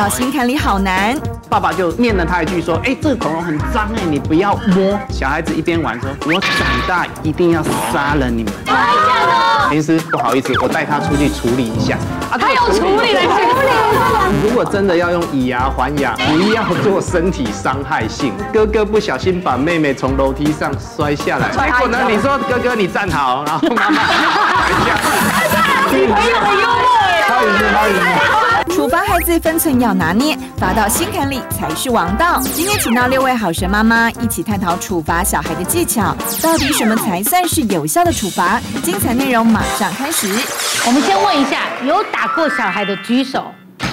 到心坎里好难。 爸爸就念了他一句说：“哎，这个恐龙很脏哎，你不要摸。”小孩子一边玩说：“我长大一定要杀了你们。”平时不好意思，我带他出去处理一下。 他有处理的处理。 如果真的要用以牙还牙，不要做身体伤害性。哥哥不小心把妹妹从楼梯上摔下来，结果呢，你说哥哥你站好，然后妈妈回家。 你朋友很幽默耶。 他赢了。 处罚孩子分寸要拿捏，罚到心坎里才是王道。今天请到6位好神妈妈一起探讨处罚小孩的技巧，到底什么才算是有效的处罚？精彩内容马上开始。 我们先问一下，有打过小孩的举手。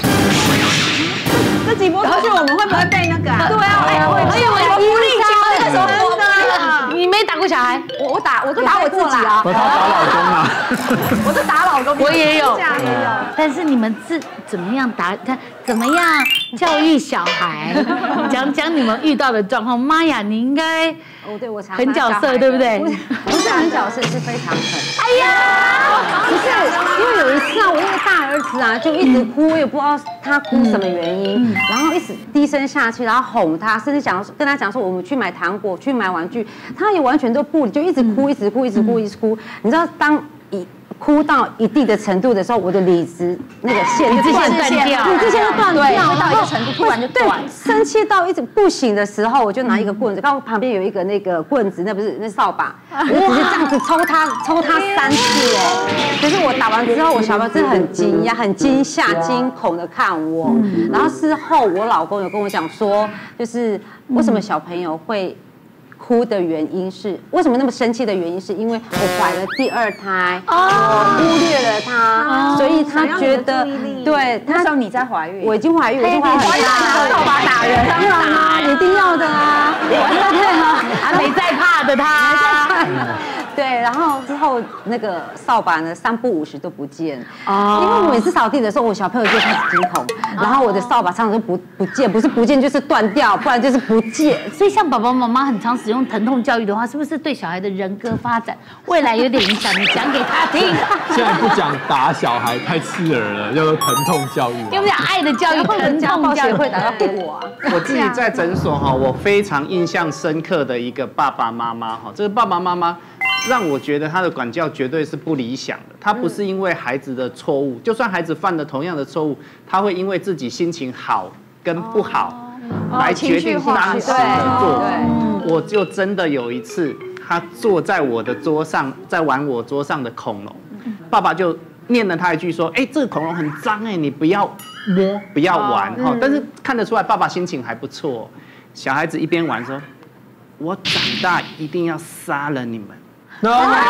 这几波出去，我们会不会被那个？ 对啊，我以为无力教那时候你没打过小孩？ 我都打我自己啊。 他打老公啊。 我都打老公。 我也有。 有。 但是你们是怎么样打？怎么样教育小孩？讲你们遇到的状况。妈呀，你应该对我常很角色，对不对？ 不是很角色，是非常狠。 哎呀， 不是，因为有一次啊，我那个大儿子啊就一直哭，我也不知道他哭什么原因，然后一直低声下气，然后哄他，甚至跟他讲说我们去买糖果，去买玩具，他也完全都不理，就一直哭，一直哭，一直哭，一直哭。你知道当哭到一定的程度的时候，我的理智那个线就断掉，理智线就断掉， 会到一个程度突然就断。 生气到一直不行的时候，我就拿一个棍子，刚好旁边有一个那个棍子，那扫把，我就只是这样子抽他3次哦。可是我打完之后，我小朋友真的很惊讶、很惊吓、惊恐的看我。然后事后我老公有跟我讲说，就是为什么小朋友会哭的原因是为什么那么生气的原因是因为我怀了第2胎，我忽略了他，所以他觉得对那时候你在怀孕， 我已经怀孕，我拿扫把打人，当然啦，一定要的啊， 还没在怕的他。 对，然后之后那个扫把呢3不5时都不见，因为我每次扫地的时候，我小朋友就开始惊恐，然后我的扫把常常都不见，不是不见就是断掉，不然就是不见。 所以像爸爸妈妈很常使用疼痛教育的话，是不是对小孩的人格发展未来有点影响？你讲给他听。 现在不讲打小孩太刺耳了，叫做疼痛教育。 要不讲爱的教育，疼痛教育会打到我啊。 我自己在诊所哈，我非常印象深刻的一个爸爸妈妈哈，这个爸爸妈妈让我觉得他的管教绝对是不理想的。他不是因为孩子的错误，就算孩子犯了同样的错误，他会因为自己心情好跟不好来决定当时的做法。我就真的有一次，他坐在我的桌上，在玩我桌上的恐龙，爸爸就念了他一句说：“哎，这个恐龙很脏哎，你不要摸，不要玩哈。”但是看得出来，爸爸心情还不错。小孩子一边玩说：“我长大一定要杀了你们。” 杀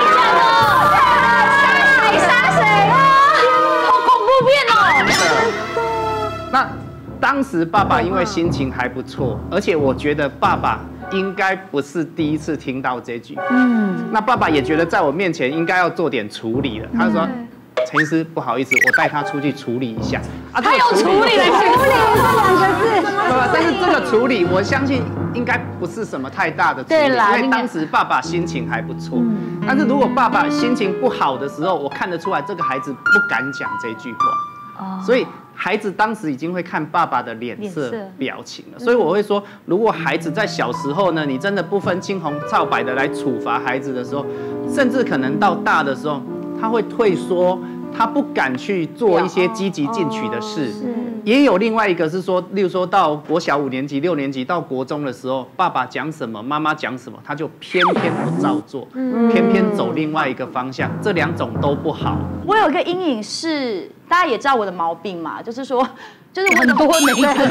谁啊？好恐怖片哦！ 那当时爸爸因为心情还不错，而且我觉得爸爸应该不是第一次听到这句。那爸爸也觉得在我面前应该要做点处理了。他说：“陈医师，不好意思，我带他出去处理一下。” 他有处理了，处理这2个字。 但是这个处理，我相信应该不是什么太大的处理，因为当时爸爸心情还不错。但是如果爸爸心情不好的时候，我看得出来这个孩子不敢讲这句话，所以孩子当时已经会看爸爸的脸色表情了。所以我会说，如果孩子在小时候呢，你真的不分青红皂白的来处罚孩子的时候，甚至可能到大的时候，他会退缩。他不敢去做一些积极进取的事，也有另外一个是说，例如说到国小5年级、6年级到国中的时候，爸爸讲什么，妈妈讲什么，他就偏偏不照做，偏偏走另外一个方向，这2种都不好。 我有一个阴影是，大家也知道我的毛病嘛，就是说，就是我很多就是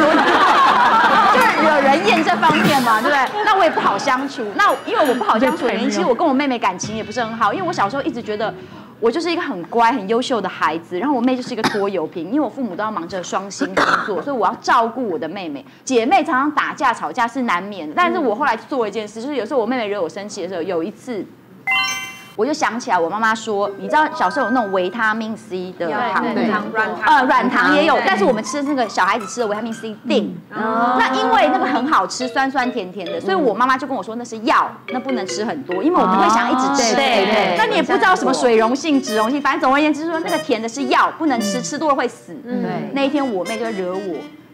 惹人厌这方面嘛，对不对？那我也不好相处。那因为我不好相处的原因，其实我跟我妹妹感情也不是很好，因为我小时候一直觉得。我就是一个很乖、很优秀的孩子，然后我妹就是一个拖油瓶，因为我父母都要忙着双薪工作，所以我要照顾我的妹妹。姐妹常常打架吵架是难免的，但是我后来做一件事，就是有时候我妹妹惹我生气的时候，有一次。我就想起来，我妈妈说，你知道小时候有那种维他命 C 的糖，软糖也有，但是我们吃那个小孩子吃的维他命 C 锭，那因为那个很好吃，酸酸甜甜的，所以我妈妈就跟我说那是药，那不能吃很多，因为我不会想一直吃。对，那你也不知道什么水溶性、脂溶性，反正总而言之说那个甜的是药，不能吃，吃多了会死。对，那一天我妹就惹我。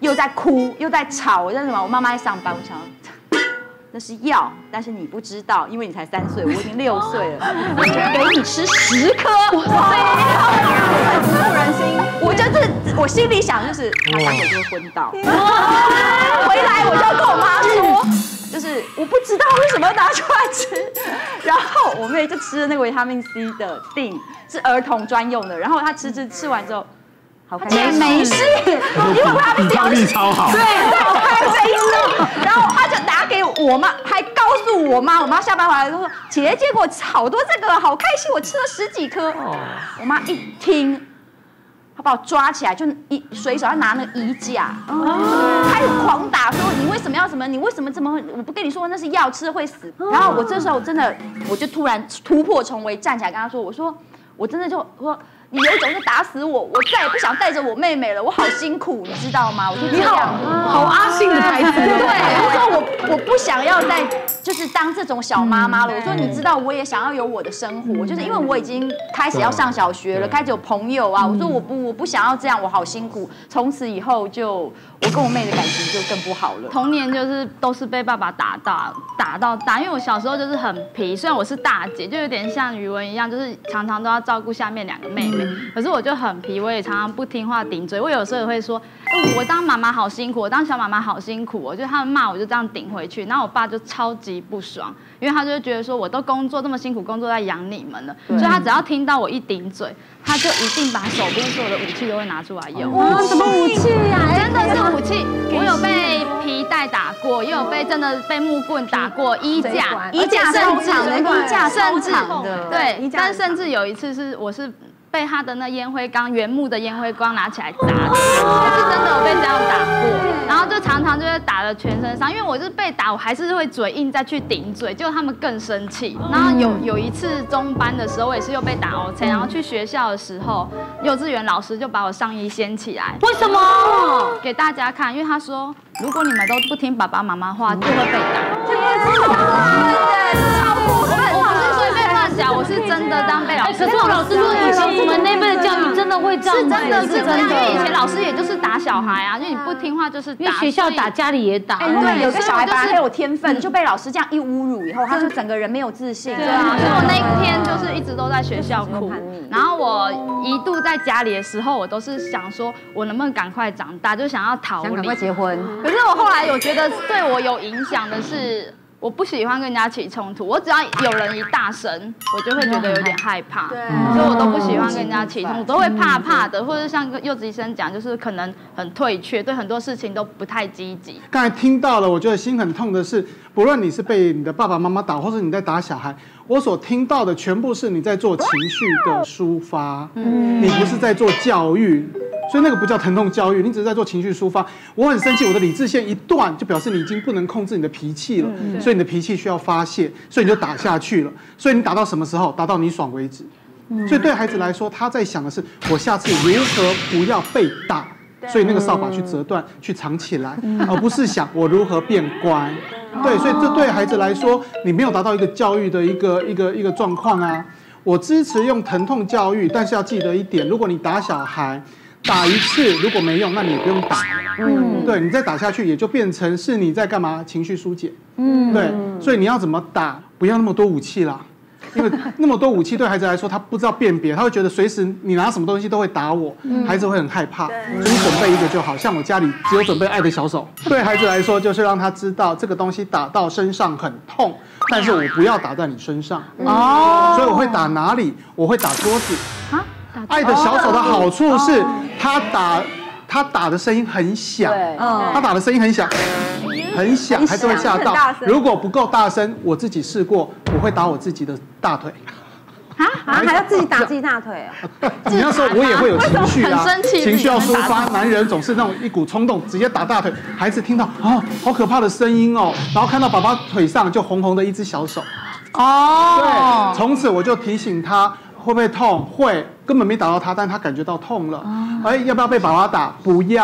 又在哭又在吵，我在什么？我妈妈在上班，我想。那是药，但是你不知道，因为你才3岁，我已经6岁了。我就给你吃10颗，很不忍心。我心里想就是他待会就会昏倒。回来我就跟我妈说，就是我不知道为什么要拿出来吃。然后我妹就吃了那个维他命 C 的锭，是儿童专用的。然后她吃完之后。他竟然没事，因为他抵抗力超好， 对，他没事。然后他就打给我妈，还告诉我妈，我妈下班回来就说：“姐，结果吃好多这个，好开心，我吃了10几颗。”我妈一听，她把我抓起来，就随手要拿那个衣架，开始狂打，说：“你为什么要什么？你为什么这么？我不跟你说那是药，吃了会死。”然后我这时候真的，我就突然突破重围，站起来跟她说：“我说我真的就说。”你有一种就打死我，我再也不想带着我妹妹了，我好辛苦，你知道吗？我就这样， 好阿信的台词。 对，我说我不想要再就是当这种小妈妈了。我说你知道，我也想要有我的生活，就是因为我已经开始要上小学了，开始有朋友啊。我说我不想要这样，我好辛苦。从此以后就我跟我妹的感情就更不好了。 童年就是都是被爸爸打到大，因为我小时候就是很皮，虽然我是大姐，就有点像宇文一样，就是常常都要照顾下面2个妹妹。可是我就很皮，我也常常不听话顶嘴。我有时候也会说，我当妈妈好辛苦，我当小妈妈好辛苦。我就他们骂我就这样顶回去，然后我爸就超级不爽，因为他就会觉得说我都工作这么辛苦，工作在养你们了，所以他只要听到我一顶嘴，他就一定把手边所有的武器都会拿出来用。 哇，什么武器呀？ 真的是武器，我有被皮带打过，也有被真的被木棍打过，衣架超长的，衣架甚至的， 对，但甚至有一次是我是。被他的那烟灰缸，原木的烟灰缸拿起来砸的，我是真的有被这样打过，然后就常常就是打了全身伤，因为我是被打，我还是会嘴硬再去顶嘴，结果他们更生气。然后有一次中班的时候，我也是又被打 OK， 然后去学校的时候，幼稚园老师就把我上衣掀起来， 为什么？ 给大家看，因为他说如果你们都不听爸爸妈妈话，就会被打。超过分！我不是随便乱讲，我是真的这样被老师。 可是我老师说以前我们那辈的教育真的会这样， 是真的，因为以前老师也就是打小孩啊，就你不听话就是打。 因为学校打，家里也打。 对，有个小孩本来很有天分，就被老师这样一侮辱以后，他就整个人没有自信。 对啊，所以我那一天就是一直都在学校哭。然后我一度在家里的时候，我都是想说，我能不能赶快长大，就想要逃离， 想赶快结婚。 可是我后来有觉得对我有影响的是。我不喜欢跟人家起冲突，我只要有人一大声，我就会觉得有点害怕，所以我都不喜欢跟人家起冲突，都会怕怕的，或者像柚子医生讲，就是可能很退却，对很多事情都不太积极。 刚才听到了，我觉得心很痛的是，不论你是被你的爸爸妈妈打，或者你在打小孩，我所听到的全部是你在做情绪的抒发，你不是在做教育。所以那个不叫疼痛教育，你只是在做情绪抒发。我很生气，我的理智线一断，就表示你已经不能控制你的脾气了，所以你的脾气需要发泄，所以你就打下去了。所以你打到什么时候？打到你爽为止。所以对孩子来说，他在想的是我下次如何不要被打，所以那个扫把去折断，去藏起来，而不是想我如何变乖。对，所以这对孩子来说，你没有达到一个教育的一个状况啊。我支持用疼痛教育，但是要记得一点，如果你打小孩。打一次如果没用，那你也不用打。对，你再打下去也就变成是你在干嘛？情绪疏解。对，所以你要怎么打？不要那么多武器啦，因为那么多武器对孩子来说，他不知道辨别，他会觉得随时你拿什么东西都会打我，孩子会很害怕。所以你准备一个就好，像我家里只有准备爱的小手。对孩子来说，就是让他知道这个东西打到身上很痛，但是我不要打在你身上。所以我会打哪里？我会打桌子。爱的小手的好处是，他打的声音很响，他打的声音很响，孩子会吓到。如果不够大声，我自己试过，我会打我自己的大腿。 还要自己打自己大腿哦？你那时候我也会有情绪啊，情绪要抒发，男人总是那种一股冲动，直接打大腿。孩子听到啊，好可怕的声音哦，然后看到爸爸腿上就红红的一只小手。对，从此我就提醒他。会不会痛？会，根本没打到他，但他感觉到痛了。要不要被爸爸打？不要。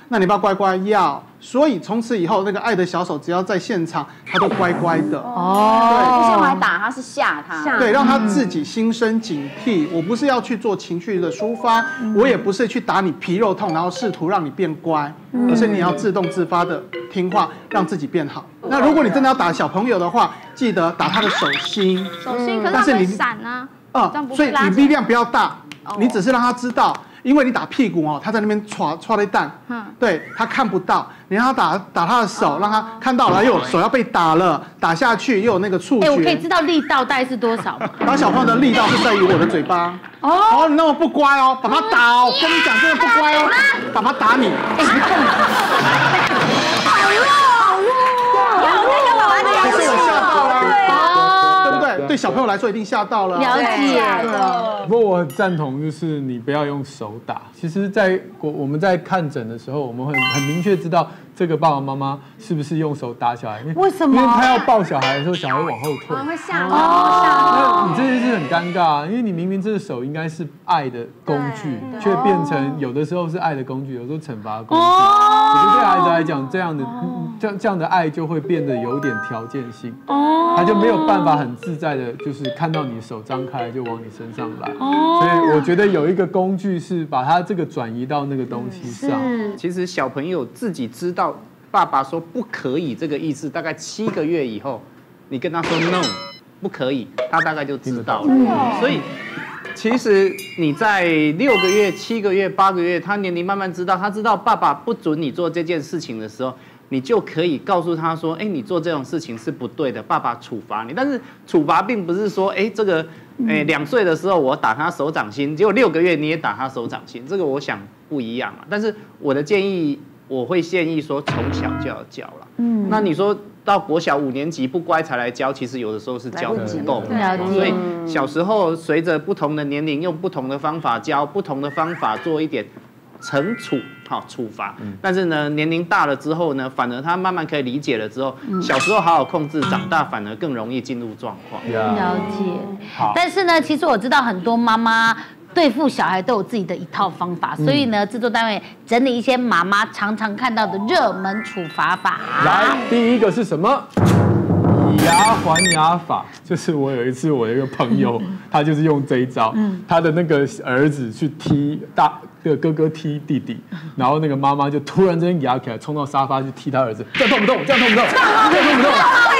那你要不要乖乖？要。所以从此以后，那个爱的小手只要在现场，他都乖乖的。 不是用来打他，是吓他。 对，让他自己心生警惕。我不是要去做情绪的抒发，我也不是去打你皮肉痛，然后试图让你变乖，而是你要自动自发的听话，让自己变好。那如果你真的要打小朋友的话，记得打他的手心。 手心，可是他会闪啊。 所以你力量不要大，你只是让他知道。因为你打屁股哦，他在那边戳了一弹，对他看不到，你让他打他的手，让他看到了，又手要被打了，打下去又有那个触觉。 我可以知道力道大概是多少吗？ 打小朋友的力道是在于我的嘴巴。你那么不乖哦，爸爸打哦，跟你讲真的不乖哦，爸爸打你。 好弱，有那个爸爸的牙齿。 对小朋友来说一定吓到了。 了解。 对啊。 不过我很赞同，就是你不要用手打。其实，我们在看诊的时候，我们很明确知道这个爸爸妈妈是不是用手打小孩。 为什么？ 因为他要抱小孩的时候，小孩往后退， 会吓到。那你这件事很尴尬，因为你明明这个手应该是爱的工具，却变成有的时候是爱的工具，有时候惩罚的工具。我觉得对孩子来讲，这样的爱就会变得有点条件性，他就没有办法很自在的，就是看到你手张开就往你身上来。所以我觉得有一个工具是把它这个转移到那个东西上。 其实小朋友自己知道爸爸说不可以这个意思，大概7个月以后，你跟他说 no 不可以，他大概就知道了。所以其实你在6个月、7个月、8个月，他年龄慢慢知道，他知道爸爸不准你做这件事情的时候，你就可以告诉他说：“你做这种事情是不对的，爸爸处罚你。”但是处罚并不是说，这个，2岁的时候我打他手掌心，结果6个月你也打他手掌心，这个我想不一样嘛。但是我的建议，我会建议说从小就要教了。那你说到国小5年级不乖才来教，其实有的时候是教不够的。所以小时候随着不同的年龄，用不同的方法教，不同的方法做一点惩处。处罚，但是呢，年龄大了之后呢，反而他慢慢可以理解了之后，小时候好好控制，长大反而更容易进入状况。 了解。但是呢，其实我知道很多妈妈对付小孩都有自己的一套方法，所以呢，制作单位整理一些妈妈常常看到的热门处罚法。 来，第一个是什么？以牙还牙法，就是我有一次我有一个朋友，他就是用这一招，他的那个儿子去踢哥哥踢弟弟，然后那个妈妈就突然之间压起来，冲到沙发去踢他儿子，这样痛不痛？这样痛不痛？这样痛不痛？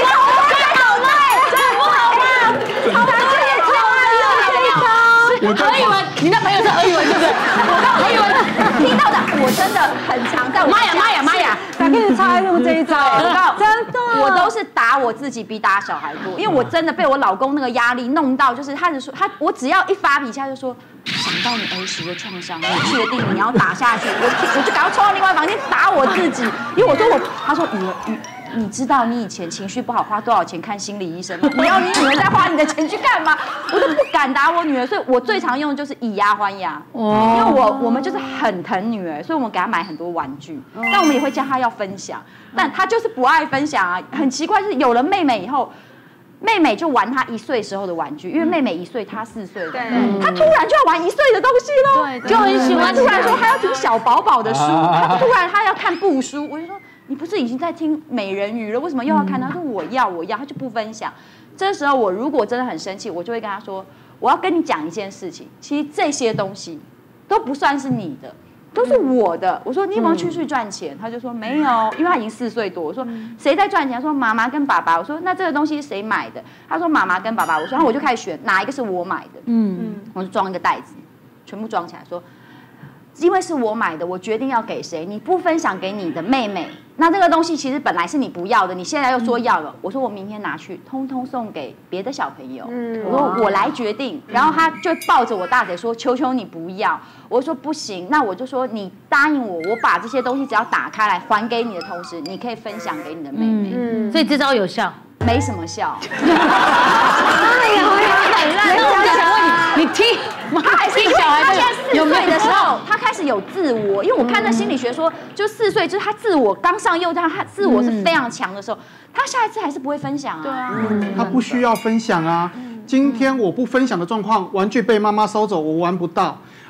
我以为你那朋友是何以文，对不对？我以为听到的，我真的很常在我妈呀！ 才开始超爱用这一招， 真的，我都是打我自己比打小孩多，因为我真的被我老公那个压力弄到，就是他说我只要一发脾气，他就说想到你儿时的创伤，你确定你要打下去？我就赶快冲到另外房间打我自己，因为我说他说你知道你以前情绪不好花多少钱看心理医生吗？你要你女儿在花你的钱去干嘛？我都不敢打我女儿，所以我最常用的就是以牙还牙。因为我们就是很疼女儿，所以我们给她买很多玩具，但我们也会教她要分享，但她就是不爱分享啊。很奇怪，就是有了妹妹以后。妹妹就玩她1岁时候的玩具，因为妹妹1岁，她4岁的，她突然就要玩1岁的东西喽，就很喜欢。突然说她要听小宝宝的书，她要看布书，我就说你不是已经在听美人鱼了，为什么又要看？她说我要，她就不分享。这时候我如果真的很生气，我就会跟她说，我要跟你讲一件事情，其实这些东西都不算是你的。都是我的。我说你有没有去赚钱？他就说没有，因为他已经4岁多。我说谁在赚钱？他说妈妈跟爸爸。我说那这个东西是谁买的？他说妈妈跟爸爸。我说然后我就开始选哪一个是我买的。我就装一个袋子，全部装起来说。因为是我买的，我决定要给谁？你不分享给你的妹妹，那这个东西其实本来是你不要的，你现在又说要了。我说我明天拿去，通通送给别的小朋友。我说我来决定。然后他就抱着我大腿说：“求求你不要。”我说不行，那我就说你答应我，我把这些东西只要打开来还给你的同时，你可以分享给你的妹妹。 所以这招有效？ 没什么效。 哎呀，很烂。那我想问你，你听。 他还是小孩，他现在4岁的时候，他开始有自我。因为我看那心理学说，就4岁，就是他自我刚上幼稚园，他自我是非常强的时候，他下一次还是不会分享啊。对啊， 他不需要分享啊。今天我不分享的状况，玩具被妈妈收走，我玩不到。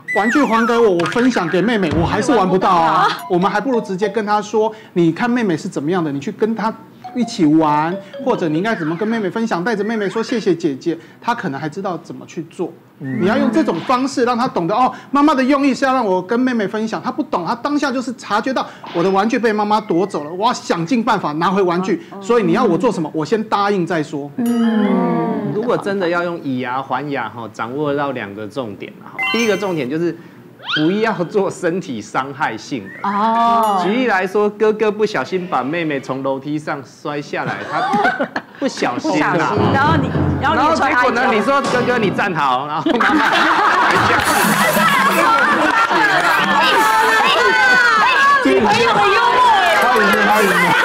玩具还给我，我分享给妹妹，我还是玩不到啊。我们还不如直接跟她说，你看妹妹是怎么样的，你去跟她一起玩，或者你应该怎么跟妹妹分享，带着妹妹说谢谢姐姐，她可能还知道怎么去做。你要用这种方式让她懂得哦，妈妈的用意是要让我跟妹妹分享，她不懂，她当下就是察觉到我的玩具被妈妈夺走了，我要想尽办法拿回玩具，所以你要我做什么，我先答应再说。 如果真的要用以牙还牙掌握到2个重点第一个重点就是不要做身体伤害性的哦。举例来说，哥哥不小心把妹妹从楼梯上摔下来，他不小心啦， 然后结果呢，你说哥哥你站好，然后妈妈女朋友很幽默哎， 他赢了。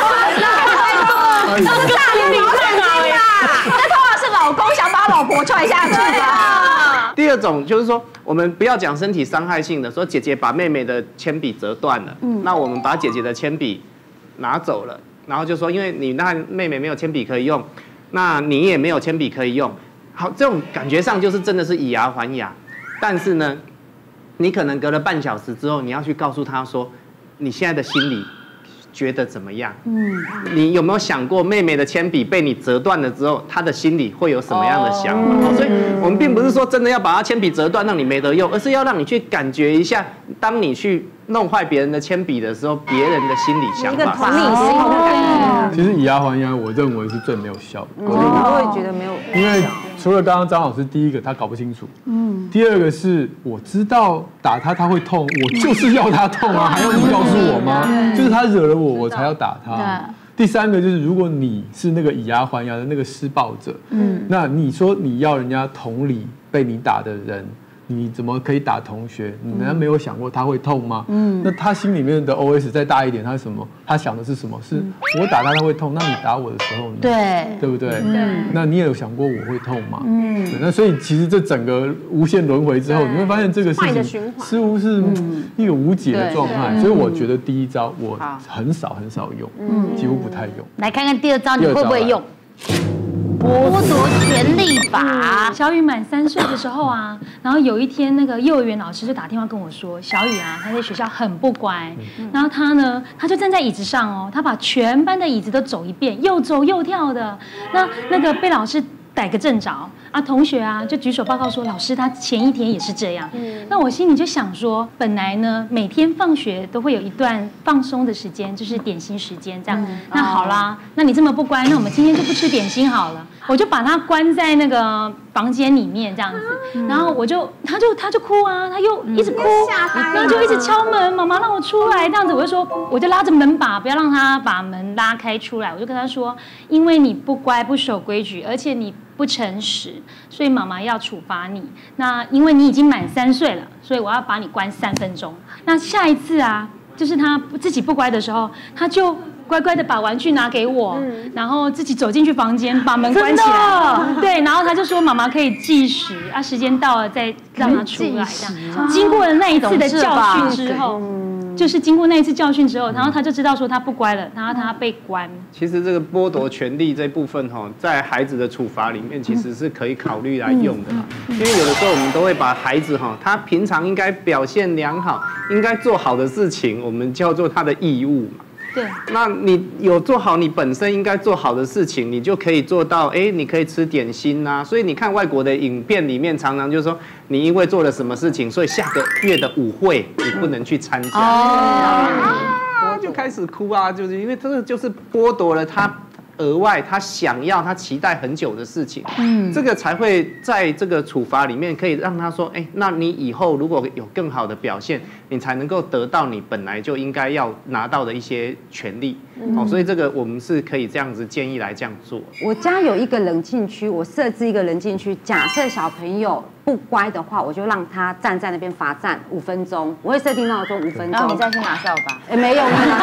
大龄女在哪呀？那通常是老公想把老婆踹下去吧。 第二种就是说，我们不要讲身体伤害性的，说姐姐把妹妹的铅笔折断了，那我们把姐姐的铅笔拿走了，然后就说，因为你那妹妹没有铅笔可以用，那你也没有铅笔可以用，好，这种感觉上就是真的是以牙还牙，但是呢，你可能隔了半小时之后，你要去告诉她说，你现在的心里觉得怎么样？你有没有想过妹妹的铅笔被你折断了之后，她的心里会有什么样的想法？所以我们并不是说真的要把她铅笔折断让你没得用，而是要让你去感觉一下，当你去弄坏别人的铅笔的时候，别人的心理想法。 其实以牙还牙，我认为是最没有效的。 我也觉得没有， 因为除了刚刚张老师第一个他搞不清楚，第二个是我知道打他会痛，我就是要他痛啊，还要你告诉我吗？就是他惹了我，我才要打他。第三个就是，如果你是那个以牙还牙的那个施暴者，那你说你要人家同理被你打的人，你怎么可以打同学？你难道没有想过他会痛吗？那他心里面的 OS 再大一点，他是什么？他想的是什么？是我打他会痛，那你打我的时候呢？对不对？那你也有想过我会痛吗？那所以其实这整个无限轮回之后，你会发现这个事情似乎是一个无解的状态。所以我觉得第一招我很少用，几乎不太用。 来看看第二招你会不会用？剥夺权利法。 小雨满3岁的时候啊，然后有一天那个幼儿园老师就打电话跟我说，小雨啊，他在学校很不乖，然后他就站在椅子上哦，他把全班的椅子都走一遍，又走又跳的，那个被老师逮个正着啊，同学啊就举手报告说，老师他前一天也是这样。那我心里就想说，本来呢每天放学都会有一段放松的时间，就是点心时间这样。那好啦，那你这么不乖，那我们今天就不吃点心好了。我就把他关在那个房间里面这样子，然后他就哭啊，他又一直哭，然后就一直敲门，妈妈让我出来这样子，我就拉着门把，不要让他把门拉开出来，我就跟他说，因为你不乖不守规矩，而且你不诚实，所以妈妈要处罚你。那因为你已经满3岁了，所以我要把你关3分钟。那下一次啊，就是他自己不乖的时候，他就乖乖的把玩具拿给我，然后自己走进去房间，把门关起来。对，然后他就说妈妈可以计时啊，时间到了再让他出来。这样，经过了那一次的教训之后，就是经过那一次教训之后，然后他就知道说他不乖了，然后他被关。 其实这个剥夺权利这部分在孩子的处罚里面其实是可以考虑来用的啦。因为有的时候我们都会把孩子他平常应该表现良好，应该做好的事情，我们叫做他的义务嘛。 对， 那你有做好你本身应该做好的事情，你就可以做到，你可以吃点心啊。所以你看外国的影片里面，常常就是说，你因为做了什么事情，所以下个月的舞会你不能去参加，就开始哭啊，就是因为这个就是剥夺了他额外他想要他期待很久的事情，这个才会在这个处罚里面可以让他说，那你以后如果有更好的表现，你才能够得到你本来就应该要拿到的一些权利。所以这个我们是可以这样子建议来这样做。 我家有一个冷静区，我设置一个冷静区，假设小朋友不乖的话，我就让他站在那边罚站5分钟，我会设定闹钟5分钟。 然后你再去拿扫把。 没有，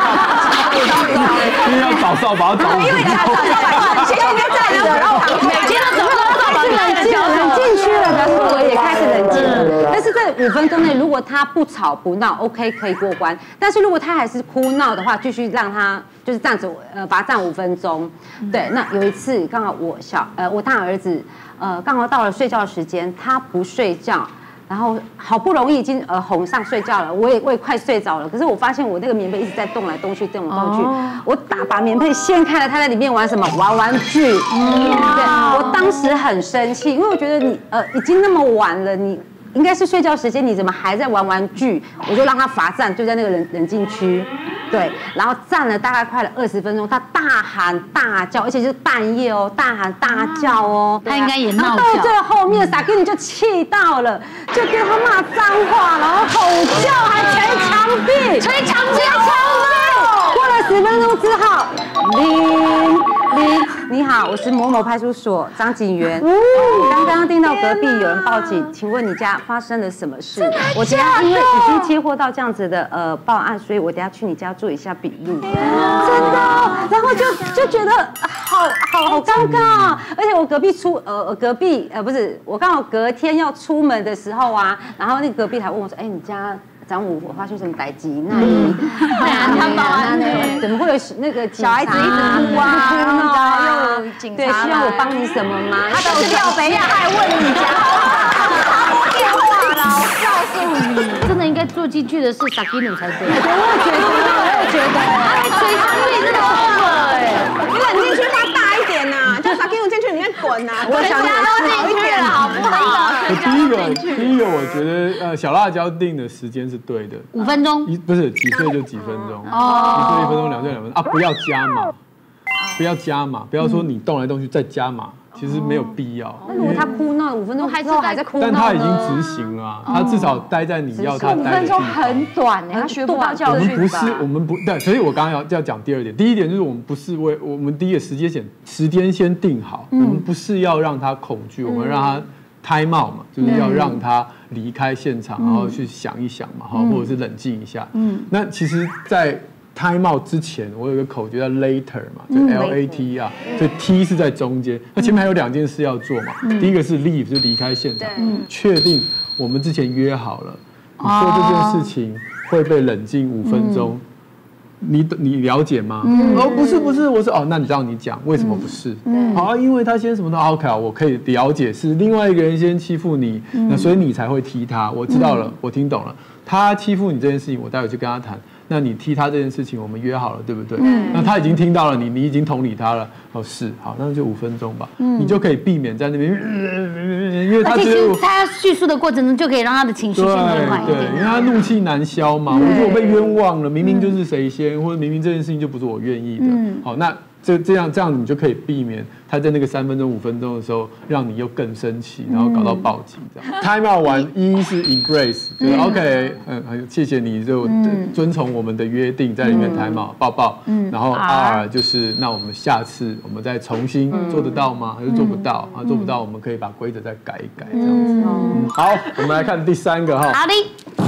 因为要找扫把， 因为拿扫把，前面站着，然后每天都走到扫把冷静区了，表示我也开始冷静了。但是在5分钟内，如果他不吵不闹 ，OK 可以过关。但是如果他还是哭闹的话，继续让他就是这样子，罚站5分钟。对，那有一次刚好我大儿子，刚好到了睡觉时间，他不睡觉， 然后好不容易已经哄上睡觉了，我也快睡着了，可是我发现我那个棉被一直在动来动去，动来动去，我把棉被掀开了，他在里面玩什么？玩玩具。对，我当时很生气，因为我觉得你已经那么晚了，你应该是睡觉时间，你怎么还在玩玩具？我就让他罚站，就在那个冷静区。对，然后站了大概快了20分钟，他大喊大叫，而且就是半夜哦，大喊大叫哦， 他应该也闹叫。 到最后面，傻给你就气到了，就跟他骂脏话，然后吼叫，还捶墙壁， 捶墙壁。 过了10分钟之后，你好，我是某某派出所张警员。刚刚听到隔壁有人报警，请问你家发生了什么事？我等下因为已经接获到这样子的报案，所以我等下去你家做一下笔录。真的，然后就觉得好尴尬，而且我不是我刚好隔天要出门的时候啊，然后那个隔壁还问我说，你家。张武，我发生什么代志？那你他报案怎么会有那个小孩子一直哭啊？然后又警察对，需要我帮你什么吗？ 他都是廖北亚，还问你家，他拨电话了，我告诉你， 真的应该做进去的是萨基努才对。 我也觉得， 捶墙壁真的疯了哎！ 你冷静区放大一点呐，就萨基努进去，你应该滚呐！ 我想好一点好不好？ 第一个，我觉得小辣椒定的时间是对的 ，5分钟， 不是几岁就几分钟，1岁1分钟，2岁2分钟啊，不要加码，不要说你动来动去再加码。其实没有必要。 那如果他哭闹5分钟之后还在哭闹， 但他已经执行了啊，他至少待在你要他待的地方。5 分钟很短哎，他学不到教训吧？ 我们不对，所以我刚刚要讲第二点。第一点就是我们不是我们第一个时间先定好，我们不是要让他恐惧，我们让他time out嘛，就是要让他离开现场，然后去想一想嘛，或者是冷静一下。那其实，在time out之前，我有一个口诀叫 later 嘛，就 LAT 啊，所以 T 是在中间。那前面还有2件事要做嘛，第一个是 leave 就离开现场，确定我们之前约好了，你做这件事情会被冷静5分钟。你了解吗？不是，我说那你让你讲为什么不是？好，因为他先什么都 OK， 我可以了解是另外一个人先欺负你，那所以你才会踢他。我知道了，我听懂了，他欺负你这件事情，我待会去跟他谈。那你踢他这件事情，我们约好了，对不对？那他已经听到了你已经同理他了。是，好，那就5分钟吧，你就可以避免在那边，因为他其实他叙述的过程中就可以让他的情绪先平缓一点。 对，因为他怒气难消嘛。我觉得我被冤枉了，明明就是谁先，或者明明这件事情就不是我愿意的。好，那这样你就可以避免他在那个3分钟5分钟的时候，让你又更生气，然后搞到报警这样。time out 完，E 是 embrace， 就是 OK， 谢谢你就遵从我们的约定，在里面 time out 抱，然后 R 就是那我们下次我们再重新做得到吗？还是做不到？做不到我们可以把规则再改一改这样子。好，我们来看第3个哈。 好的。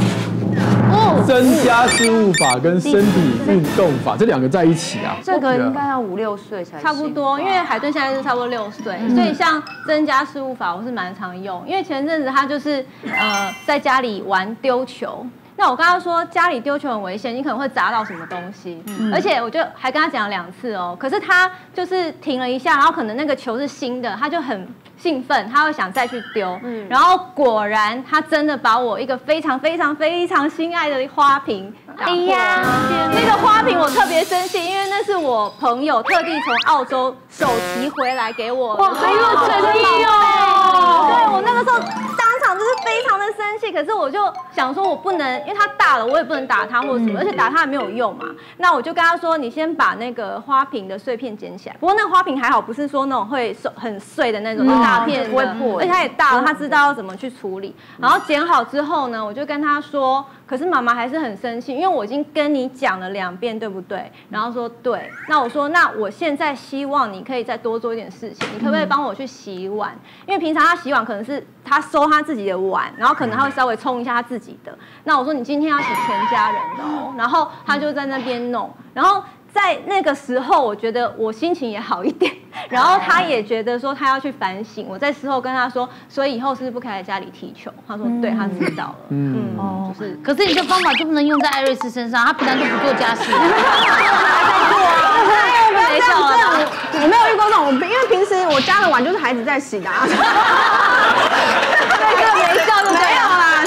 增加事务法跟身体运动法这2个在一起啊， 这个应该要5、6岁才差不多，因为海顿现在是差不多6岁，所以像增加事务法我是蛮常用，因为前阵子他就是在家里玩丢球。那我刚刚说家里丢球很危险，你可能会砸到什么东西，而且我就还跟他讲了2次哦，可是他就是停了一下，然后可能那个球是新的，他就很兴奋，他会想再去丢，然后果然他真的把我一个非常非常非常心爱的花瓶打破了。那个花瓶我特别生气，因为那是我朋友特地从澳洲手提回来给我的，哇，好有诚意哦！对，我那个时候当场就是非常的生气，可是我就想说我不能，因为他大了，我也不能打他或者什么，而且打他也没有用嘛。那我就跟他说，你先把那个花瓶的碎片捡起来。不过那个花瓶还好，不是说那种会很碎的那种，大片不会破，而且他也大了，他知道要怎么去处理。然后捡好之后呢，我就跟他说，可是妈妈还是很生气，因为我已经跟你讲了2遍，对不对？然后说对。那我说，那我现在希望你可以再多做一点事情，你可不可以帮我去洗碗？因为平常他洗碗可能是他收他自己的碗，然后可能他会稍微冲一下他自己的。那我说你今天要洗全家人的哦，然后他就在那边弄，然后在那个时候，我觉得我心情也好一点，然后他也觉得说他要去反省。我在事后跟他说，所以以后是不是不可以在家里踢球？他说对，他知道了。就是， 可是你的方法就不能用在艾瑞斯身上，他平常就不做家事。 他在做啊，没效啊。我没有遇过这种，因为平时我家的碗就是孩子在洗的啊。这个没效就没有啦。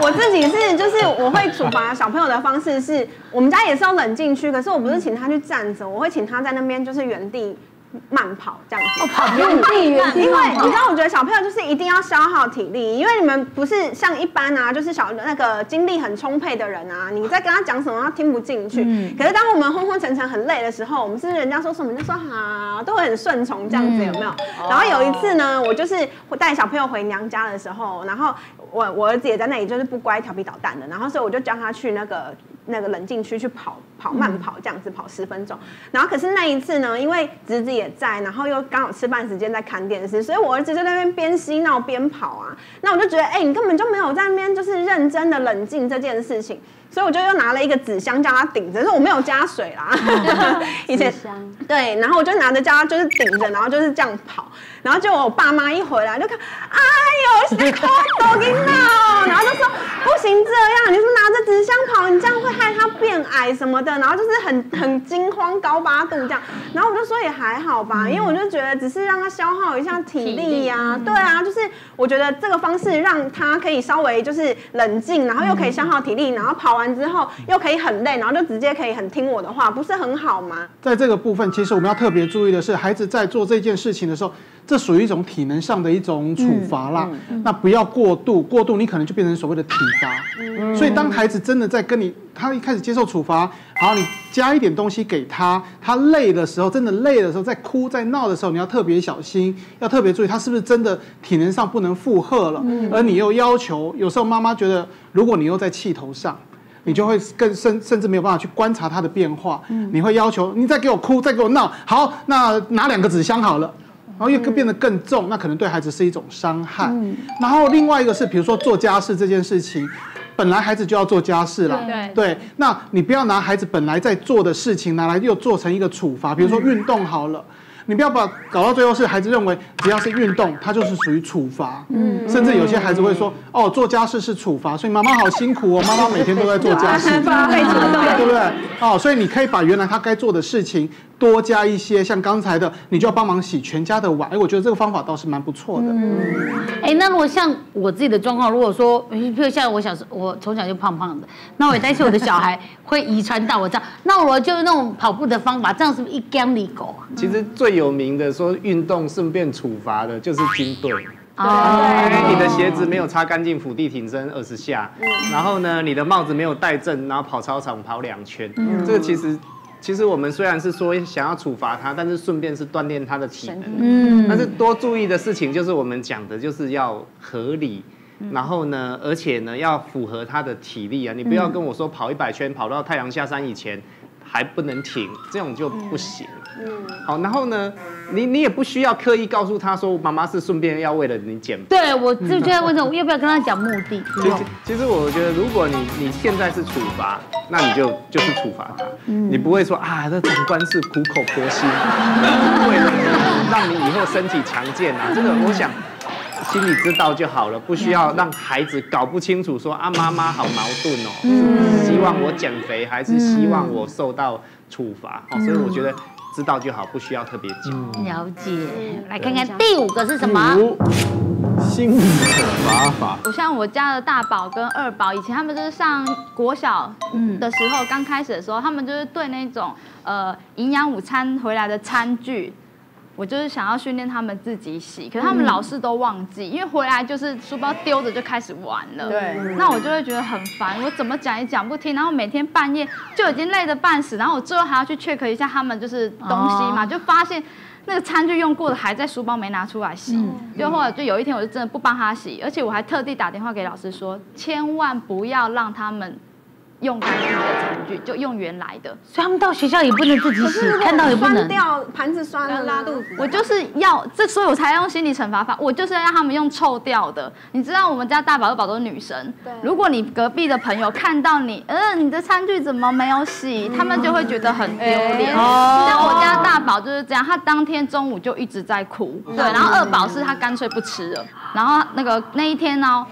我自己是就是我会处罚小朋友的方式是，我们家也是要冷静区，可是我不是请他去站着，我会请他在那边就是原地慢跑这样子。 跑原地， 因为你知道，我觉得小朋友就是一定要消耗体力，因为你们不是像一般啊，就是那个精力很充沛的人啊，你在跟他讲什么他听不进去。可是当我们昏昏沉沉很累的时候，我们是人家说什么就说好，都会很顺从这样子，有没有？然后有一次呢，我就是带小朋友回娘家的时候，然后我儿子也在那里就是不乖调皮捣蛋的，然后所以我就叫他去那个冷静区去跑慢跑这样子跑10分钟。然后可是那一次呢，因为侄子也在，然后又刚好吃饭时间在看电视，所以我儿子就在那边边嬉闹边跑啊。那我就觉得，你根本就没有在那边就是认真的冷静这件事情。所以我就又拿了一个纸箱叫他顶着，但是我没有加水啦。以前对，然后我就拿着叫他就是顶着，然后就是这样跑。然后就我爸妈一回来就看，哎呦，是快抖音了，然后就说不行这样，你是拿着纸箱跑，你这样会害他变矮什么的，然后就是很惊慌高8度这样。然后我就说也还好吧，因为我就觉得只是让他消耗一下体力呀，对啊，就是我觉得这个方式让他可以稍微就是冷静，然后又可以消耗体力，然后跑完之后又可以很累，然后就直接可以很听我的话，不是很好吗？ 在这个部分，其实我们要特别注意的是，孩子在做这件事情的时候，这属于一种体能上的一种处罚啦。那不要过度，过度你可能就变成所谓的体罚。所以当孩子真的在跟你，他一开始接受处罚，好，你加一点东西给他，他累的时候，真的累的时候，在哭在闹的时候，你要特别小心，要特别注意他是不是真的体能上不能负荷了。而你又要求，有时候妈妈觉得，如果你又在气头上，你就会甚至没有办法去观察他的变化。你会要求你再给我哭，再给我闹，好，那拿2个纸箱好了。然后又变得更重，那可能对孩子是一种伤害。然后另外一个是，比如说做家事这件事情，本来孩子就要做家事了，对，那你不要拿孩子本来在做的事情拿来又做成一个处罚，比如说运动好了。你不要搞到最后是孩子认为只要是运动，它就是属于处罚。甚至有些孩子会说，哦，做家事是处罚，所以妈妈好辛苦哦，妈妈每天都在做家事，对不对？哦，所以你可以把原来他该做的事情多加一些，像刚才的，你就要帮忙洗全家的碗。我觉得这个方法倒是蛮不错的。 那如果像我自己的状况，如果说，比如像我从小就胖胖的，那我也担心我的小孩会遗传到我这样，那我就那种跑步的方法，这样是不是一竿里狗啊？ 其实最有名的说运动顺便处罚的就是军队。因为你的鞋子没有擦干净，伏地挺身20下，然后呢，你的帽子没有戴正，然后跑操场跑2圈，这个其实我们虽然是说想要处罚他，但是顺便是锻炼他的体能。但是多注意的事情就是我们讲的，就是要合理，然后呢，而且呢要符合他的体力啊，你不要跟我说跑100圈，跑到太阳下山以前还不能停，这种就不行。好，然后呢，你也不需要刻意告诉他说，妈妈是顺便要为了你减肥。 对，我就在问我要不要跟他讲目的。 其实我觉得，如果你现在是处罚，那你就是处罚他，你不会说啊，这长官是苦口婆心，为了让你以后身体强健啊，这个我想心里知道就好了，不需要让孩子搞不清楚说啊，妈妈好矛盾哦，希望我减肥还是希望我受到处罚，所以我觉得知道就好，不需要特别讲。 了解，来看看第5个是什么？ 心理惩罚法。 像我家的大宝跟2宝，以前他们就是上国小的时候，刚开始的时候，他们就是对那种营养午餐回来的餐具。我就是想要训练他们自己洗，可是他们老是都忘记，因为回来就是书包丢着就开始玩了。对，那我就会觉得很烦，我怎么讲也讲不听，然后每天半夜就已经累得半死，然后我最后还要去 check 一下他们就是东西嘛，就发现那个餐具用过的还在书包没拿出来洗，就后来就有一天我就真的不帮他洗，而且我还特地打电话给老师说，千万不要让他们用干净的餐具，就用原来的。 所以他们到学校也不能自己洗，看到也不能。 酸掉盘子酸了拉肚子。 我就是要所以我才用心理惩罚法，我就是要让他们用臭掉的。你知道我们家大宝2宝都是女生，如果你隔壁的朋友看到你的餐具怎么没有洗，他们就会觉得很丢脸。像我家大宝就是这样，他当天中午就一直在哭，对，然后2宝是他干脆不吃了，然后那一天呢，我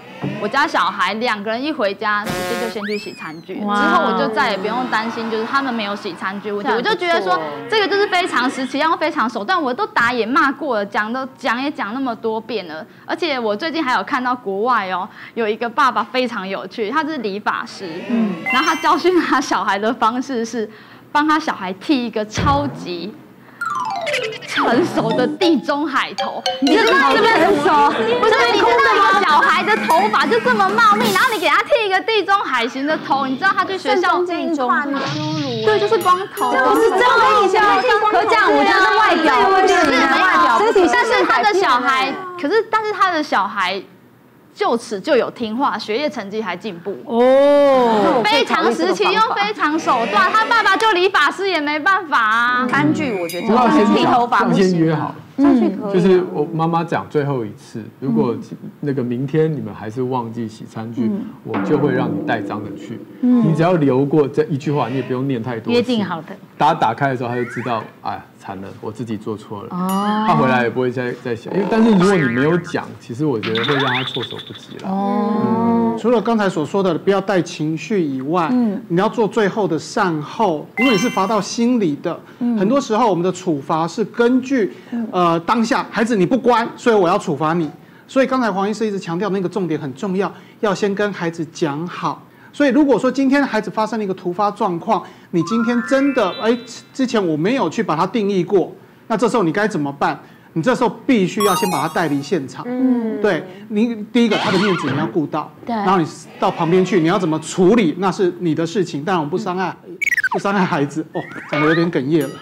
我家小孩2个人一回家，直接就先去洗餐具，之后我就再也不用担心，就是他们没有洗餐具问题。我就觉得说，这个就是非常时期，然后非常手段，我都打也骂过了，讲也讲那么多遍了。而且我最近还有看到国外哦，有一个爸爸非常有趣，他是理发师，然后他教训他小孩的方式是帮他小孩剃一个超级成熟的地中海头，你知道是不是成熟？不是，你知道小孩的头发就这么茂密，然后你给他剃一个地中海型的头，你知道他去学校地中海对，就是光头， 不是真的以前可这样，我觉得外表问题，外表身体，但是他的小孩，但是他的小孩。就此就有听话，学业成绩还进步哦，非常时期用非常手段，他爸爸就理发师也没办法啊。 餐具我觉得剃头发不行，先约好。 可以， 就是我妈妈讲最后一次，如果那个明天你们还是忘记洗餐具，我就会让你带脏的去。你只要留过这一句话，你也不用念太多。 约定好的。 大家打开的时候，他就知道，哎，惨了，我自己做错了。他回来也不会再想，因为但是如果你没有讲，其实我觉得会让他措手不及了。 除了刚才所说的不要带情绪以外，你要做最后的善后，因为你是罚到心里的。很多时候我们的处罚是根据当下孩子你不乖，所以我要处罚你。所以刚才黄医师一直强调那个重点很重要，要先跟孩子讲好。所以如果说今天孩子发生了一个突发状况，你今天真的之前我没有去把它定义过，那这时候你该怎么办？你这时候必须要先把他带离现场。对，你第一个他的面子你要顾到，然后你到旁边去，你要怎么处理那是你的事情，当然我们不伤害孩子。哦，讲得有点哽咽了。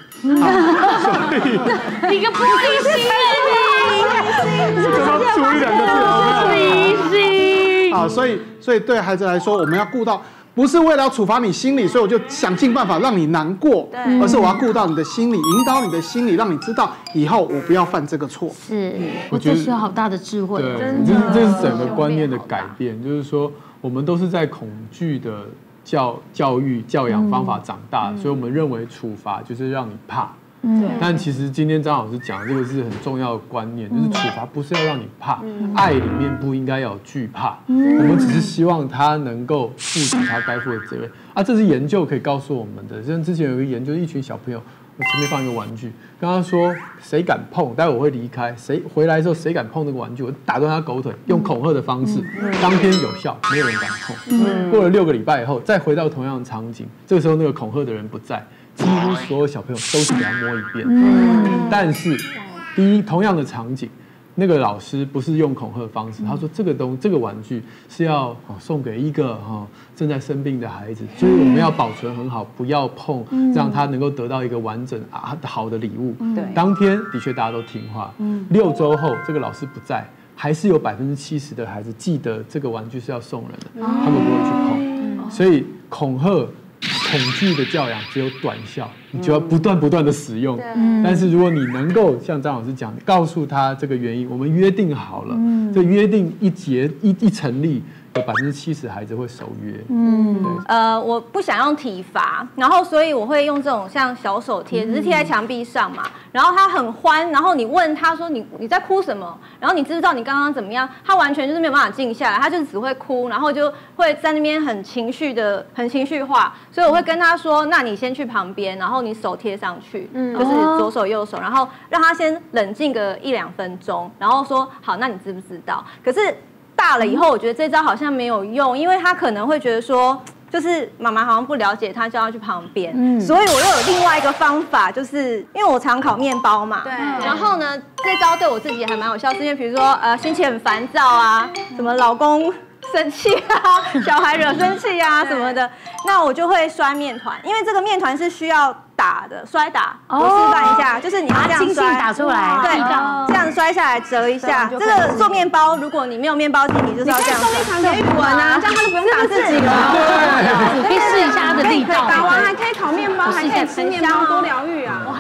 你个玻璃心这要注意2个字， 玻璃心啊，所以对孩子来说，我们要顾到。不是为了要处罚你心理，所以我就想尽办法让你难过，而是我要顾到你的心理，引导你的心理，让你知道以后我不要犯这个错。 是，我觉得需要好大的智慧。 对，这是整个观念的改变，就是说我们都是在恐惧的教育教养方法长大，所以我们认为处罚就是让你怕。但其实今天张老师讲的这个是很重要的观念，就是处罚不是要让你怕，爱里面不应该要有惧怕，我们只是希望他能够负起他该负的责任啊。这是研究可以告诉我们的。像之前有一个研究，一群小朋友，我前面放一个玩具，跟他说谁敢碰，待会我会离开，谁回来之后谁敢碰那个玩具，我打断他狗腿，用恐吓的方式，当天有效，没有人敢碰。过了6个礼拜以后，再回到同样的场景，这个时候那个恐吓的人不在。几乎所有小朋友都去给他摸一遍，但是同样的场景，那个老师不是用恐吓方式，他说这个玩具是要送给一个正在生病的孩子，所以我们要保存很好，不要碰，让他能够得到一个完整好的礼物。当天的确大家都听话，6周后这个老师不在，还是有70%的孩子记得这个玩具是要送人的，他们不会去碰，所以恐惧的教养只有短效，你就要不断的使用。但是如果你能够像张老师讲，告诉他这个原因，我们约定好了，这约定一成立，有70%孩子会守约。 我不想用体罚，然后所以我会用这种像小手贴，只是贴在墙壁上嘛。然后他很欢，然后你问他说你在哭什么？然后你知不知道你刚刚怎么样？他完全就是没有办法静下来，他就只会哭，然后就会在那边很情绪化。所以我会跟他说，那你先去旁边，然后你手贴上去，就是左手右手，然后让他先冷静个1-2分钟，然后说好，那你知不知道？可是大了以后，我觉得这招好像没有用，因为他可能会觉得说，就是妈妈好像不了解他，叫他去旁边。所以我又有另外一个方法，就是因为我常烤面包嘛，对。然后呢，这招对我自己还蛮有效，是因为比如说心情很烦躁啊，什么老公生气啊，小孩惹生气啊什么的，那我就会摔面团，因为这个面团是需要打的，摔打。我示范一下，就是你要这样摔， 打出来， 对，这样摔下来折一下。这个做面包，如果你没有面包机，你就是要这样摔。 你可以送一堂给语文啊，这样他就不用打自己了。 可以试一下它的力道。 打完还可以烤面包，还可以吃面包，多疗愈啊！哇塞，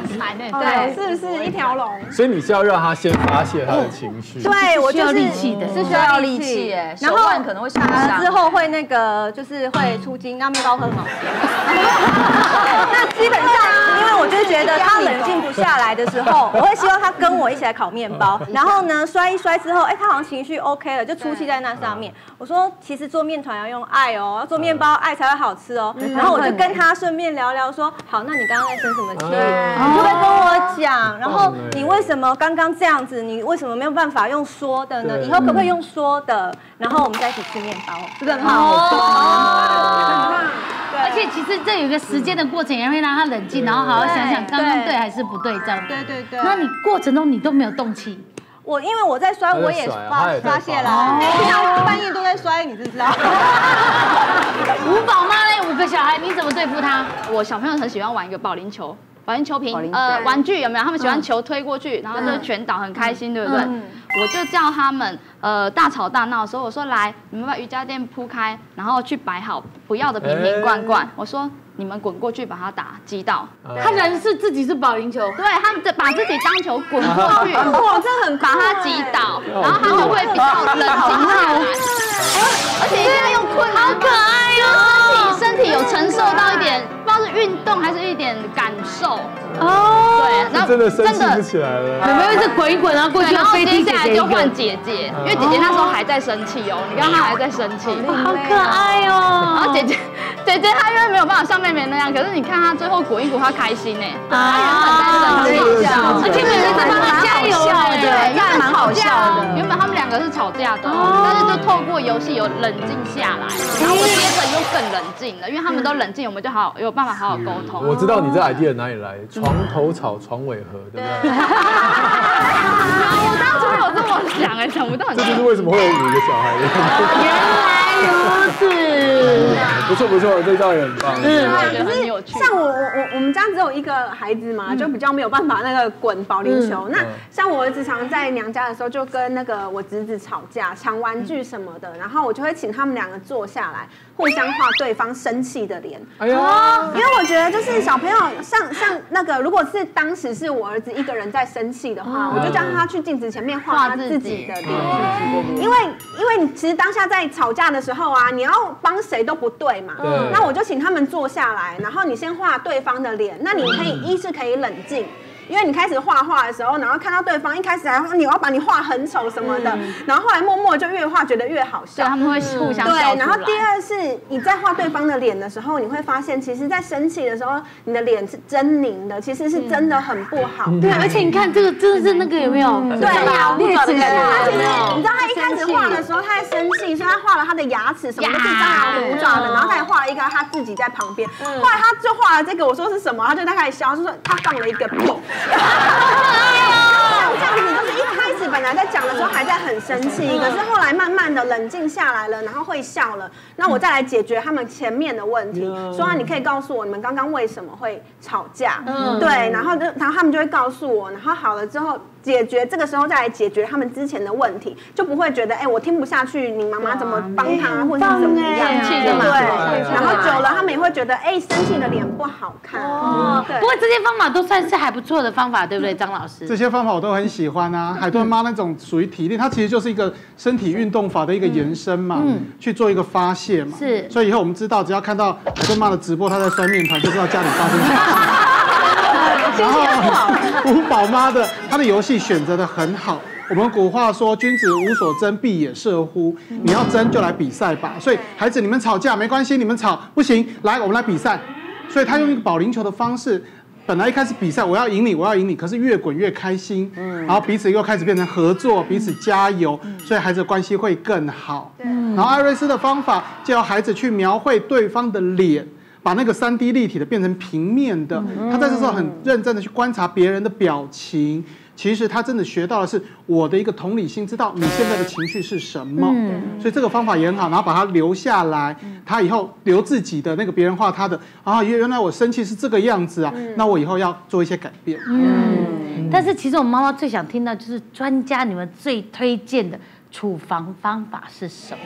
对，是不是一条龙？ 所以你是要让他先发泄他的情绪。 对，我就是力气的， 是需要力气耶，手腕可能会受伤。之后会那个就是会出筋，那面包会很好吃。那基本上，因为我就觉得他冷静不下来的时候，我会希望他跟我一起来烤面包，然后呢摔一摔之后，他好像情绪 OK 了，就出气在那上面。我说其实做面团要用爱哦，要做面包爱才会好吃哦。然后我就跟他顺便聊聊说，好，那你刚刚在生什么气？你就会跟我讲，然后你为什么刚刚这样子？你为什么没有办法用说的呢？以后可不可以用说的？然后我们再一起吃面包，是不是很好？ 而且其实这有一个时间的过程，也会让他冷静，然后好好想想刚刚对还是不对这样。 对。 那你过程中你都没有动气？ 因为我在摔，我也发泄了。平常半夜都在摔，你知不知道？ 吴宝妈嘞，5个小孩，你怎么对付他？ 我小朋友很喜欢玩一个保龄球。保龄球瓶，玩具有没有？他们喜欢球推过去，然后就全倒，很开心，对不对？我就叫他们，大吵大闹的时候，我说来，你们把瑜伽垫铺开，然后去摆好不要的瓶瓶罐罐。我说你们滚过去把它击倒。 他人是自己是保龄球， 对，他们把自己当球滚过去， 哇，这很把它击倒，然后他就会比较冷静下来。而且一定要用困难， 好可爱哦！ 身体有承受到一点，不知道是运动还是一点感受。对，然后真的生气不起来了。 有没有一直滚一滚，然后过去然后接下来就换姐姐，因为姐姐那时候还在生气哦，你看她还在生气， 好可爱哦。 然后姐姐她因为没有办法像妹妹那样，可是你看她最后滚一滚，她开心哎，她原本在生气， 而且妹妹在帮她加油对，还蛮好笑的。原本他们2个是吵架的，但是就透过游戏有冷静下来，然后我接着又更冷静了，因为他们都冷静，我们就有办法好好沟通。 我知道你这 idea 哪里来，床头吵，床尾和，对不对？ 我当初有这么想哎，想不到。 这就是为什么会有5个小孩的。 原来如此， 不错，这招也很棒。 我觉得很有趣。 像我们家只有1个孩子嘛，就比较没有办法那个滚保龄球。那像我儿子常在娘家的时候，就跟那个我侄子吵架，抢玩具什么的，然后我就会请他们2个坐下来，互相画对方生气的脸。哎呀，因为我觉得就是小朋友像那个，如果是当时是我儿子一个人在生气的话，我就叫他去镜子前面画他自己的脸，因为你其实当下在吵架的时候啊，你要帮谁都不对嘛。那我就请他们坐下来，然后你先画对方的脸，那你可以是可以冷静。因为你开始画画的时候，然后看到对方一开始还你要把你画很丑什么的，然后后来默默就越画觉得越好笑， 他们会互相笑出来。 对，然后第二是你在画对方的脸的时候，你会发现其实在生气的时候，你的脸是狰狞的，其实是真的很不好。 对，而且你看这个真的是那个有没有？ 对啊，裂齿的感觉。他其实你知道他一开始画的时候他在生气，所以他画了他的牙齿什么都是张牙舞爪的，然后他也画了一个他自己在旁边。后来他就画了这个，我说是什么，他就开始笑，就说他放了一个屁。像这样子，就是一开始本来在讲的时候还在很生气，可是后来慢慢的冷静下来了，然后会笑了。那我再来解决他们前面的问题，说你可以告诉我你们刚刚为什么会吵架？对，然后他们就会告诉我，然后好了之后解决，这个时候再来解决他们之前的问题，就不会觉得我听不下去，你妈妈怎么帮他，或者是怎么样？对，然后久了他们也会觉得生气的脸不好看。 不过这些方法都算是还不错的方法，对不对，张老师？ 这些方法我都很喜欢啊。海豚妈那种属于体力，它其实就是一个身体运动法的一个延伸嘛，去做一个发泄嘛。 是， 所以以后我们知道，只要看到海豚妈的直播，她在摔面团，就知道家里发生什么事。然后吴宝妈的她的游戏选择的很好。我们古话说，君子无所争，必也射乎。你要争就来比赛吧。所以孩子，你们吵架没关系，你们吵不行，来我们来比赛。所以他用一个保龄球的方式。本来一开始比赛我要赢你，可是越滚越开心，然后彼此又开始变成合作，彼此加油，所以孩子的关系会更好。然后艾瑞斯的方法就要孩子去描绘对方的脸，把那个3D 立体的变成平面的，他在这时候很认真的去观察别人的表情。其实他真的学到的是我的一个同理心，知道你现在的情绪是什么，所以这个方法也很好。然后把它留下来，他以后留自己的那个别人画他的啊，原来我生气是这个样子啊，那我以后要做一些改变。 但是其实我妈妈最想听到就是专家你们最推荐的处防方法是什么？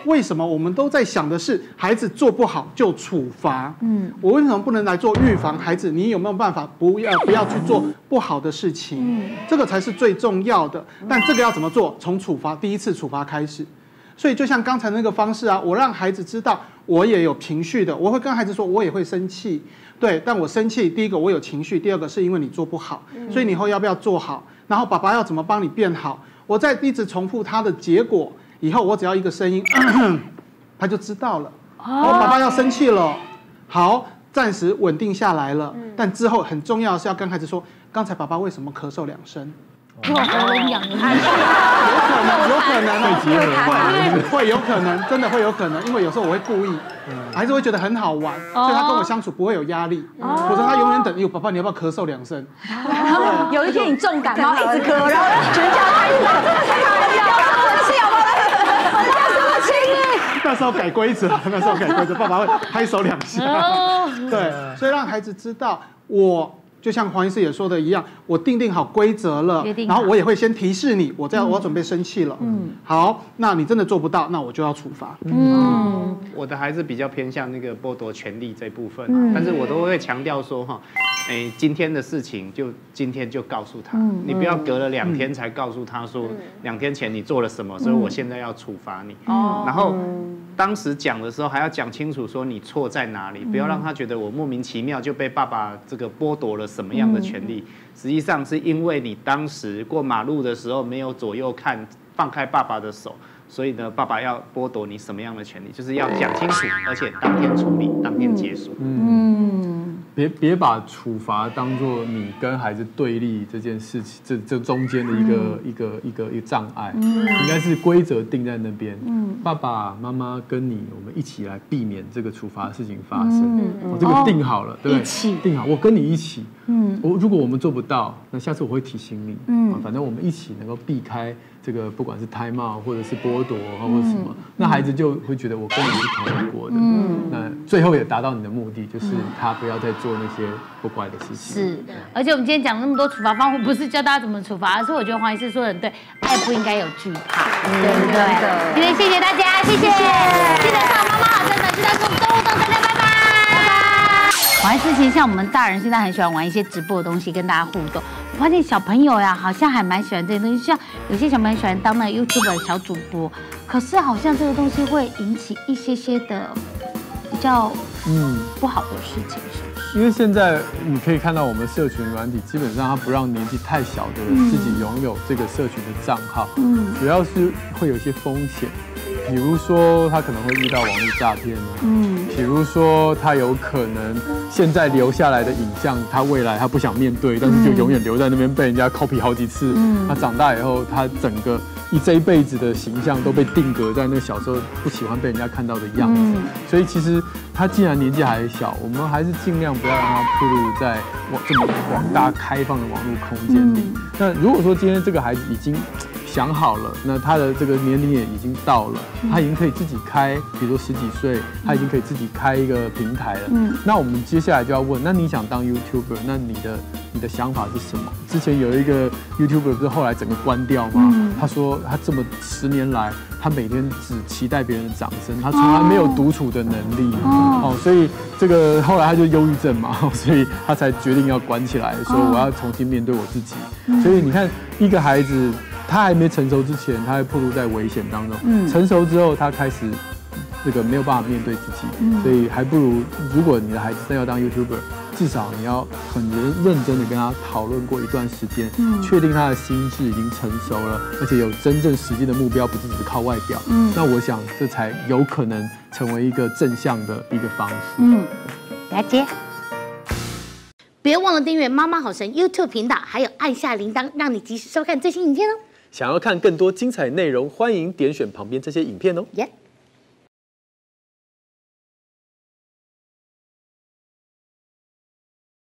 为什么我们都在想的是孩子做不好就处罚？我为什么不能来做预防？孩子，你有没有办法不要去做不好的事情？这个才是最重要的。但这个要怎么做？从处罚第一次处罚开始。所以就像刚才那个方式啊，我让孩子知道我也有情绪的，我会跟孩子说我也会生气，对，但我生气，第一个我有情绪，第二个是因为你做不好，所以你以后要不要做好？然后爸爸要怎么帮你变好？我再一直重复他的结果，以后我只要一个声音，他就知道了。爸爸要生气了，好，暂时稳定下来了，但之后很重要的是要跟孩子说，刚才爸爸为什么咳嗽2声？ 喉咙痒了， 有可能会有可能，真的会有可能，因为有时候我会故意，孩子会觉得很好玩，所以他跟我相处不会有压力，否则他永远等，爸爸你要不要咳嗽2声？ 有一天你重感冒一直咳，然后全家开始真的太好笑，我气好不好？我家这么轻那时候改规则，爸爸会拍手2下，对，所以让孩子知道我。就像黄医师也说的一样，我定好规则了，然后我也会先提示你，我要准备生气了。好，那你真的做不到，那我就要处罚。 我的孩子比较偏向那个剥夺权利这部分，但是我都会强调说今天的事情就今天就告诉他，你不要隔了2天才告诉他说2天前你做了什么，所以我现在要处罚你。然后当时讲的时候还要讲清楚说你错在哪里，不要让他觉得我莫名其妙就被爸爸这个剥夺了什么样的权利。实际上是因为你当时过马路的时候没有左右看，放开爸爸的手。所以呢，爸爸要剥夺你什么样的权利，就是要讲清楚，而且当天处理，当天结束。 别把处罚当作你跟孩子对立这件事情，这中间的一个障碍，应该是规则定在那边。爸爸妈妈跟你，我们一起来避免这个处罚的事情发生。这个定好了，对不对？定好，我跟你一起。如果我们做不到，那下次我会提醒你。反正我们一起能够避开这个，不管是time out或者是剥夺或者什么，那孩子就会觉得我跟你是同一国的。那最后也达到你的目的，就是他不要再做那些不乖的事情。 是，而且我们今天讲那么多处罚方法，不是教大家怎么处罚，而是我觉得黄医师说的很对，爱不应该有惧怕，对不对？今天谢谢大家，谢谢，记得上妈妈好真的，记得送动物大家拜拜。黄医师其实像我们大人现在很喜欢玩一些直播的东西，跟大家互动。我发现小朋友呀，好像还蛮喜欢这些东西，像有些小朋友喜欢当那个 YouTuber 小主播，可是好像这个东西会引起一些的比较不好的事情，是不是？ 因为现在你可以看到我们社群软体，基本上它不让年纪太小的人自己拥有这个社群的账号，主要是会有一些风险。比如说，他可能会遇到网络诈骗呢。比如说，他有可能现在留下来的影像，他未来他不想面对，但是就永远留在那边被人家 copy 好几次。他长大以后，他整个这一辈子的形象都被定格在那小时候不喜欢被人家看到的样子。所以其实他既然年纪还小，我们还是尽量不要让他暴露在这么广大开放的网络空间里。那如果说今天这个孩子已经想好了，那他的这个年龄也已经到了，他已经可以自己开，比如说10几岁，他已经可以自己开一个平台了。那我们接下来就要问，那你想当 YouTuber， 那你的想法是什么？之前有一个 YouTuber 不是后来整个关掉吗？他说他这么10年来，他每天只期待别人的掌声，他从来没有独处的能力。所以这个后来他就忧郁症嘛，所以他才决定要关起来，说我要重新面对我自己。所以你看，一个孩子。他还没成熟之前，他会暴露在危险当中。成熟之后，他开始这个没有办法面对自己，所以还不如，如果你的孩子真要当 YouTuber， 至少你要很认真的跟他讨论过一段时间，确定他的心智已经成熟了，而且有真正实际的目标，不是只是靠外表。那我想这才有可能成为一个正向的一个方式。 了解。别忘了订阅妈妈好神 YouTube 频道，还有按下铃铛，让你及时收看最新影片哦。 想要看更多精彩内容，欢迎点选旁边这些影片哦。